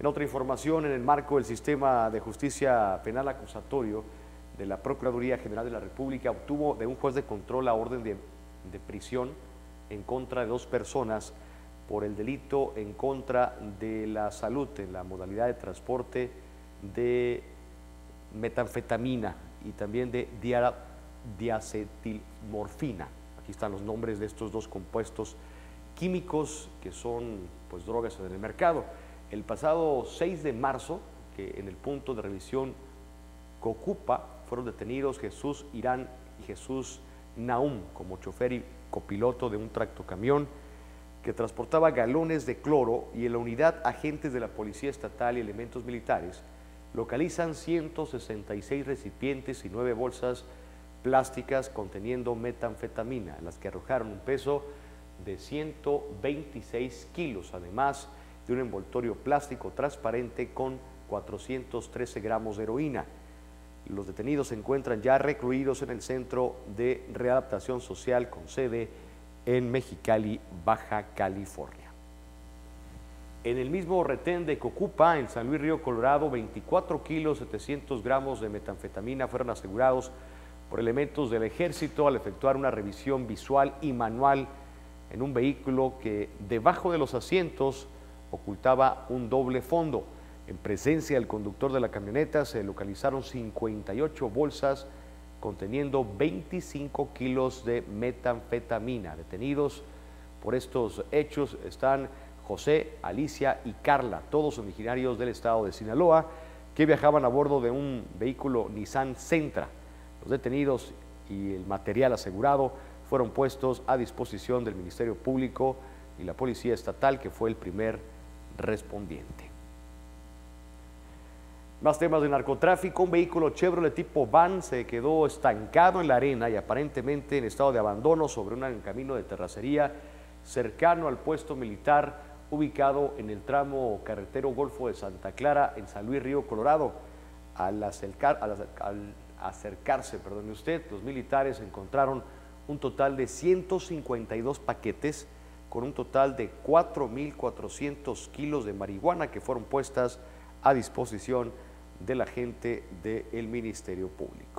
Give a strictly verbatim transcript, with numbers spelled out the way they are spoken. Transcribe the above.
En otra información, en el marco del sistema de justicia penal acusatorio de la Procuraduría General de la República, obtuvo de un juez de control la orden de, de prisión en contra de dos personas por el delito en contra de la salud en la modalidad de transporte de metanfetamina y también de dia, diacetilmorfina. Aquí están los nombres de estos dos compuestos químicos que son pues drogas en el mercado. El pasado seis de marzo, que en el punto de revisión Cocupa fueron detenidos Jesús Irán y Jesús Naum como chofer y copiloto de un tractocamión que transportaba galones de cloro, y en la unidad agentes de la Policía Estatal y elementos militares localizan ciento sesenta y seis recipientes y nueve bolsas plásticas conteniendo metanfetamina, las que arrojaron un peso de ciento veintiséis kilos, además de un envoltorio plástico transparente con cuatrocientos trece gramos de heroína. Los detenidos se encuentran ya recluidos en el Centro de Readaptación Social con sede en Mexicali, Baja California. En el mismo retén de Cocupa, en San Luis Río Colorado, veinticuatro kilos setecientos gramos de metanfetamina fueron asegurados por elementos del Ejército al efectuar una revisión visual y manual en un vehículo que debajo de los asientos ocultaba un doble fondo. En presencia del conductor de la camioneta se localizaron cincuenta y ocho bolsas conteniendo veinticinco kilos de metanfetamina. Detenidos por estos hechos están José, Alicia y Carla, todos originarios del estado de Sinaloa, que viajaban a bordo de un vehículo Nissan Sentra. Los detenidos y el material asegurado fueron puestos a disposición del Ministerio Público y la Policía Estatal, que fue el primer respondiente. Más temas de narcotráfico. Un vehículo Chevrolet tipo van se quedó estancado en la arena y aparentemente en estado de abandono sobre un camino de terracería cercano al puesto militar ubicado en el tramo carretero Golfo de Santa Clara en San Luis Río Colorado. Al, acercar, al, al acercarse, perdone usted, los militares encontraron un total de ciento cincuenta y dos paquetes con un total de cuatro mil cuatrocientos kilos de marihuana que fueron puestas a disposición de la gente del Ministerio Público.